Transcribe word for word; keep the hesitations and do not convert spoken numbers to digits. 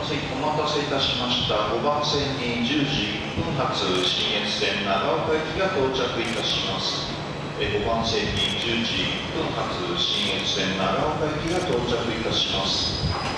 ついお待たせいたしました。ごばん線にじゅうじいっぷん発信越線長岡行きが到着いたします。ごばん線にじゅうじいっぷん発信越線長岡行きが到着いたします。